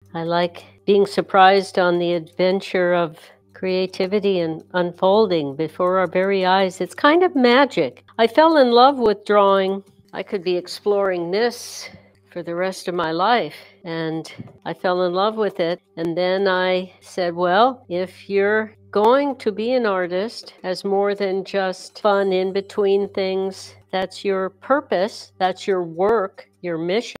I like being surprised on the adventure of creativity and unfolding before our very eyes. It's kind of magic. I fell in love with drawing. I could be exploring this for the rest of my life, and I fell in love with it. And then I said, well, if you're going to be an artist as more than just fun in between things, that's your purpose, that's your work, your mission.